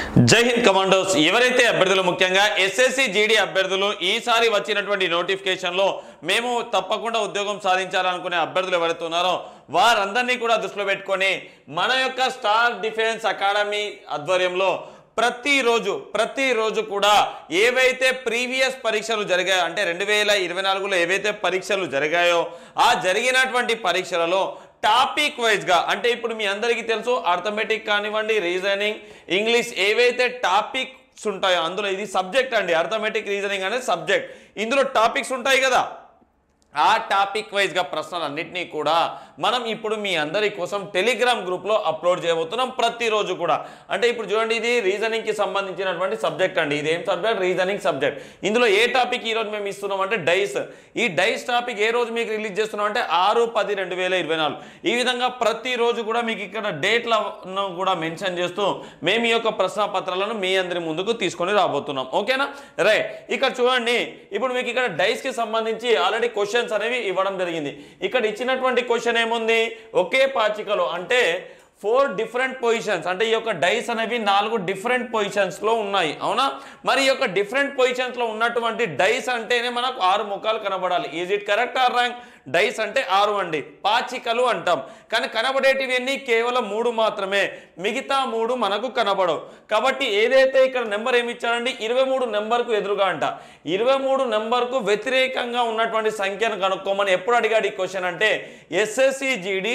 జై హింద్ కమాండోస్ ఎవరైతే అభ్యర్థులు ముఖ్యంగా ఎస్ఎస్సి జీడీ అభ్యర్థులు ఈసారి వచ్చినటువంటి నోటిఫికేషన్ లో మేము తప్పకుండా ఉద్యోగం సాధించాలనుకునే అభ్యర్థులు ఎవరైతే ఉన్నారో వారందరినీ కూడా దృష్టిలో పెట్టుకొని మన యొక్క స్టార్ డిఫెన్స్ అకాడమీ ఆధ్వర్యంలో ప్రతిరోజు కూడా ఏవైతే ప్రీవియస్ పరీక్షలు జరిగాయో అంటే 2024లో ఏవైతే పరీక్షలు జరిగాయో ఆ జరిగినటువంటి పరీక్షలలో టాపిక్ వైజ్ గా అంటే ఇప్పుడు మీ అందరికీ తెలుసు అర్థమెటిక్ కానివ్వండి రీజనింగ్ ఇంగ్లీష్ ఏవైతే టాపిక్స్ ఉంటాయో అందులో ఇది సబ్జెక్ట్ అండి అర్థమెటిక్ రీజనింగ్ అనేది సబ్జెక్ట్ ఇందులో టాపిక్స్ ఉంటాయి కదా ఆ టాపిక్ వైజ్ గా ప్రశ్నలన్నింటినీ కూడా మనం ఇప్పుడు మీ అందరి కోసం టెలిగ్రామ్ గ్రూప్ లో అప్లోడ్ చేయబోతున్నాం ప్రతిరోజు కూడా అంటే ఇప్పుడు చూడండి ఇది రీజనింగ్ కి సంబంధించినటువంటి సబ్జెక్ట్ అండి ఇది ఏం సబ్జెక్ట్ రీజనింగ్ సబ్జెక్ట్ ఇందులో ఏ టాపిక్ ఈ రోజు మేము ఇస్తున్నాం అంటే డైస్ ఈ డైస్ టాపిక్ ఏ రోజు మీకు రిలీజ్ చేస్తున్నాం అంటే 6/10/2024 ఈ విధంగా ప్రతిరోజు కూడా మీకు ఇక్కడ డేట్లను కూడా మెన్షన్ చేస్తూ మేము ఈ యొక్క ప్రశ్న పత్రాలను మీ అందరి ముందుకు తీసుకొని రాబోతున్నాం ఓకేనా రైట్ ఇక్కడ చూడండి ఇప్పుడు మీకు ఇక్కడ డైస్ కి సంబంధించి ఆల్రెడీ క్వశ్చన్స్ అనేవి ఇవ్వడం జరిగింది ఇక్కడ ఇచ్చినటువంటి క్వశ్చన్ ఏముంది ఒకే పాచికలో అంటే 4 డిఫరెంట్ పొజిషన్స్ అంటే ఈ యొక్క డైస్ అనేవి 4 డిఫరెంట్ పొజిషన్స్ లో ఉన్నాయి అవునా మరి ఈ యొక్క డిఫరెంట్ పొజిషన్స్ లో ఉన్నటువంటి డైస్ అంటేనే మనకు 6 ముఖాలు కనబడాలి is it correct or wrong dice అంటే 6 అండి పాచికలు అంటాం కానీ కనబడేటివి అన్ని కేవలం 3 మాత్రమే మిగతా 3 మనకు కనబడవు కాబట్టి ఏదైతే ఇక్కడ నెంబర్ ఏమి ఇచ్చారండి 23 నెంబర్కు ఎదురుగా అంట 23 నెంబర్కు వ్యతిరేకంగా ఉన్నటువంటి సంఖ్యను కనుక్కోమని ఎప్పుడు అడిగాడు ఈ క్వశ్చన్ అంటే ఎస్ఎస్సి జీడీ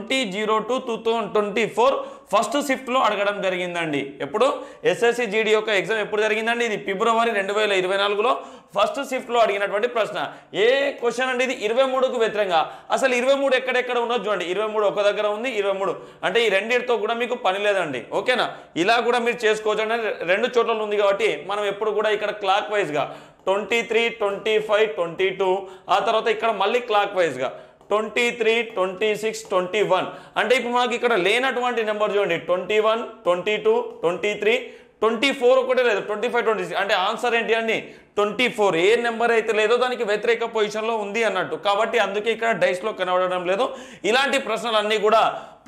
2002-2024 ఫస్ట్ షిఫ్ట్ లో అడగడం జరిగిందండి ఎప్పుడు ఎస్ఎస్సి జీడీ యొక్క ఎగ్జామ్ ఎప్పుడు జరిగిందండి ఇది ఫిబ్రవరి 2024లో ఫస్ట్ షిఫ్ట్ లో అడిగినటువంటి ప్రశ్న ఏ క్వశ్చన్ అండి ఇది 23కు వ్యతిరేకంగా అసలు 23 ఎక్కడెక్కడ ఉన్నది చూడండి 23 ఒక దగ్గర ఉంది 23 అంటే ఈ రెండిటితో కూడా మీకు పని లేదండి ఓకేనా ఇలా కూడా మీరు చేసుకోవచ్చు అంటే 2 చోట్ల ఉంది కాబట్టి మనం ఎప్పుడు కూడా ఇక్కడ క్లాక్ వైజ్ గా 23 25 22 ఆ తర్వాత ఇక్కడ మళ్ళీ క్లాక్ వైజ్ గా 23 26 21 అంటే ఇప్పుడు మనకి ఇక్కడ లేనటువంటి నెంబర్ చూడండి 21 22 23 24 ఒకటే లేదు 25 26 అంటే ఆన్సర్ ఏంటి అండి 24 ఏ నెంబర్ అయితే లేదో దానికి వ్యతిరేక పొజిషన్ లో ఉంది అన్నట్టు కాబట్టి అందుకే ఇక్కడ డైస్ లో కనబడడం లేదు ఇలాంటి ప్రశ్నలన్నీ కూడా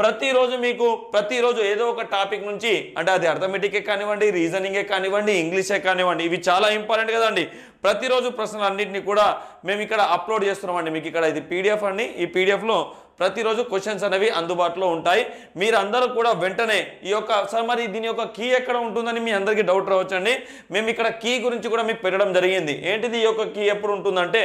ప్రతిరోజు ఏదో ఒక టాపిక్ నుంచి అంటే అది అర్థమెటికే కానివ్వండి రీజనింగే కానివ్వండి ఇంగ్లీషే కానివ్వండి ఇవి చాలా ఇంపార్టెంట్ కదండి ప్రతిరోజు ప్రశ్నలన్నింటినీ కూడా మేము ఇక్కడ అప్లోడ్ చేస్తున్నామండి మీకు ఇక్కడ ఇది పీడిఎఫ్ అండి ఈ పీడిఎఫ్ లో ప్రతిరోజు క్వశ్చన్స్ అనేవి అందుబాటులో ఉంటాయి మీరు అందరూ కూడా వెంటనే ఈ యొక్క సార్ మరి దీని యొక్క కీ ఎక్కడ ఉంటుందని మీ అందరికీ డౌట్ రావచ్చండి మేము ఇక్కడ కీ గురించి కూడా మీకు పెట్టడం జరిగింది ఏంటిది ఈ యొక్క కీ ఎప్పుడు ఉంటుందంటే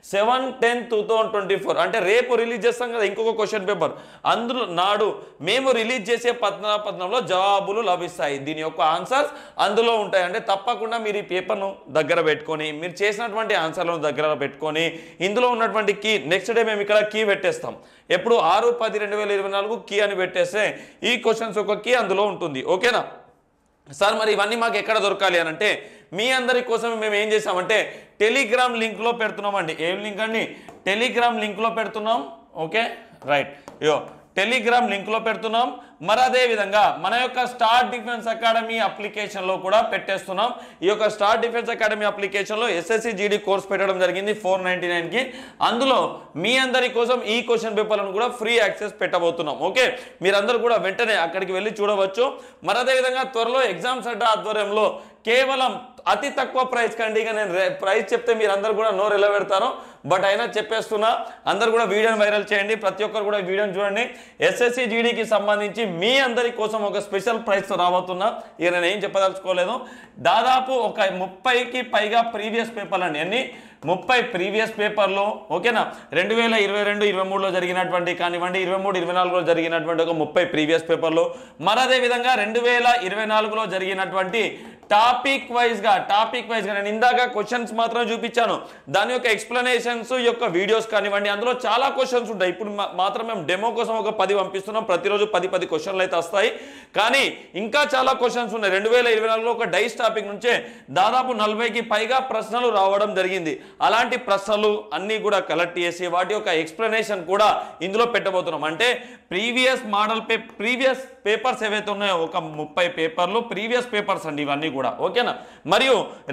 7/10/2024 అంటే రేపు రిలీజ్ చేస్తాం కదా ఇంకొక క్వశ్చన్ పేపర్ అందులో నాడు మేము రిలీజ్ చేసే పత్రంలో జవాబులు లభిస్తాయి దీని యొక్క ఆన్సర్స్ అందులో ఉంటాయి అంటే తప్పకుండా మీరు ఈ పేపర్ను దగ్గర పెట్టుకొని మీరు చేసినటువంటి ఆన్సర్లను దగ్గర పెట్టుకొని ఇందులో ఉన్నటువంటి కీ నెక్స్ట్ డే మేము ఇక్కడ కీ పెట్టేస్తాం ఎప్పుడు 6/10/2024 కీ అని పెట్టేస్తే ఈ క్వశ్చన్స్ యొక్క కీ అందులో ఉంటుంది ఓకేనా సార్ మరి ఇవన్నీ మాకు ఎక్కడ దొరకాలి అని అంటే మీ అందరి కోసం మేము ఏం చేసామంటే టెలిగ్రామ్ లింక్ లో పెడుతున్నామండి ఏం లింక్ అండి టెలిగ్రామ్ లింక్ లో పెడుతున్నాం ఓకే రైట్ టెలిగ్రామ్ లింక్ లో పెడుతున్నాం మరి అదే విధంగా మన యొక్క స్టార్ డిఫెన్స్ అకాడమీ అప్లికేషన్ లో కూడా పెట్టేస్తున్నాం ఈ యొక్క స్టార్ డిఫెన్స్ అకాడమీ అప్లికేషన్ లో ఎస్ఎస్సి జీడీ కోర్స్ పెట్టడం జరిగింది 499 కి అందులో మీ అందరి కోసం ఈ క్వశ్చన్ పేపర్లను కూడా ఫ్రీ యాక్సెస్ పెట్టబోతున్నాం ఓకే మీరందరూ కూడా వెంటనే అక్కడికి వెళ్ళి చూడవచ్చు మరి అదే విధంగా త్వరలో ఎగ్జామ్స్ అడ్డా ఆధ్వర్యంలో కేవలం అతి తక్కువ ప్రైస్ కండి ఇక నేను ప్రైస్ చెప్తే మీరు అందరు కూడా నోరు ఎలా పెడతారో బట్ అయినా చెప్పేస్తున్నా అందరు కూడా వీడియోని వైరల్ చేయండి ప్రతి ఒక్కరు కూడా వీడియోని చూడండి ఎస్ఎస్సి జీడీకి సంబంధించి మీ అందరి కోసం ఒక స్పెషల్ ప్రైస్ రాబోతున్నా ఇక నేను ఏం చెప్పదలుచుకోలేదు దాదాపు ఒక 30కి పైగా ప్రీవియస్ పేపర్లు అండి అన్ని 30 ప్రీవియస్ పేపర్లో ఓకేనా 2022-23లో జరిగినటువంటి కానివ్వండి 23-24లో జరిగినటువంటి ఒక 30 ప్రీవియస్ పేపర్లో మరి అదే విధంగా 2024లో జరిగినటువంటి టాపిక్ వైజ్ గా నేను ఇందాక క్వశ్చన్స్ మాత్రమే చూపించాను దాని యొక్క ఎక్స్ప్లెనేషన్స్ యొక్క వీడియోస్ కానివ్వండి అందులో చాలా క్వశ్చన్స్ ఉంటాయి ఇప్పుడు మాత్రం మేము డెమో కోసం ఒక 10 పంపిస్తున్నాం ప్రతిరోజు 10 క్వశ్చన్లు అయితే వస్తాయి కానీ ఇంకా చాలా క్వశ్చన్స్ ఉన్నాయి 2024లో ఒక డైస్ టాపిక్ నుంచే దాదాపు 40కి పైగా ప్రశ్నలు రావడం జరిగింది అలాంటి ప్రశ్నలు అన్నీ కూడా కలెక్ట్ చేసి వాటి యొక్క ఎక్స్ప్లెనేషన్ కూడా ఇందులో పెట్టబోతున్నాం అంటే ప్రీవియస్ పేపర్స్ ఏవైతే ఉన్నాయో ఒక 30 పేపర్లు ప్రీవియస్ పేపర్స్ అండి ఇవన్నీ కూడా ఓకేనా మరియు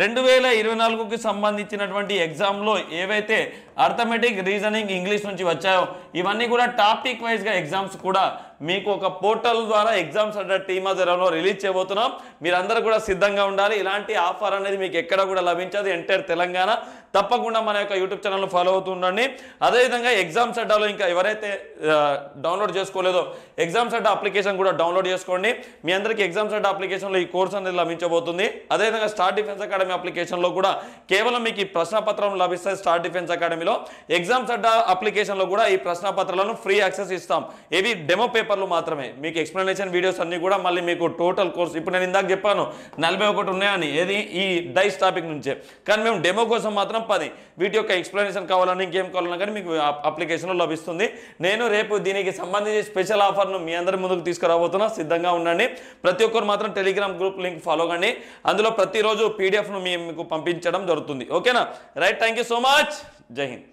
2024కి సంబంధించినటువంటి ఎగ్జామ్ లో ఏవైతే అర్థమెటిక్ రీజనింగ్ ఇంగ్లీష్ నుంచి వచ్చాయో ఇవన్నీ కూడా టాపిక్ వైజ్ గా ఎగ్జామ్స్ కూడా మీకు ఒక పోర్టల్ ద్వారా ఎగ్జామ్స్ అడ్డా టీమ్ ఆధ్వర్యంలో రిలీజ్ చేయబోతున్నాం. మీరందరూ కూడా సిద్ధంగా ఉండాలి. ఇలాంటి ఆఫర్ అనేది మీకు ఎక్కడ కూడా లభించదు ఎంటైర్ తెలంగాణ. తప్పకుండా మన యొక్క యూట్యూబ్ ఛానల్ను ఫాలో అవుతూ ఉండండి. అదేవిధంగా ఎగ్జామ్స్ అడ్డాలో ఇంకా ఎవరైతే డౌన్లోడ్ చేసుకోలేదో ఎగ్జామ్స్ అడ్డా అప్లికేషన్ కూడా డౌన్లోడ్ చేసుకోండి. మీ అందరికీ ఎగ్జామ్స్ అడ్డా అప్లికేషన్లో ఈ కోర్స్ అనేది లభించబోతుంది. అదేవిధంగా స్టార్ డిఫెన్స్ అకాడమీ అప్లికేషన్లో కూడా కేవలం మీకు ఈ ప్రశ్నపత్రం లభిస్తుంది. స్టార్ డిఫెన్స్ అకాడమీలో ఎగ్జామ్స్ అడ్డా అప్లికేషన్లో కూడా ఈ ప్రశ్నపత్రాలను ఫ్రీ యాక్సెస్ ఇస్తాం. ఇవి డెమో పేపర్లు మాత్రమే. మీకు ఎక్స్ప్లెనేషన్ వీడియోస్ అన్ని కూడా మళ్ళీ మీకు టోటల్ కోర్స్ ఇప్పుడు నేను ఇందాక చెప్పాను 41 ఉన్నాయని, ఏది ఈ డైస్ టాపిక్ నుంచే, కానీ మేము డెమో కోసం మాత్రం 10. వీటి యొక్క ఎక్స్ప్లెనేషన్ కావాలని ఇంకేం కావాలన్నా కానీ మీకు అప్లికేషన్లో లభిస్తుంది. నేను రేపు దీనికి సంబంధించి స్పెషల్ ఆఫర్ను మీ అందరి ముందుకు తీసుకురాబోతున్నా. సిద్ధంగా ఉండండి. ప్రతి ఒక్కరు మాత్రం టెలిగ్రామ్ గ్రూప్ లింక్ ఫాలో కండి. అందులో ప్రతిరోజు పీడిఎఫ్ను మీకు పంపించడం జరుగుతుంది. ఓకేనా? Right, thank you so much. జై హింద్.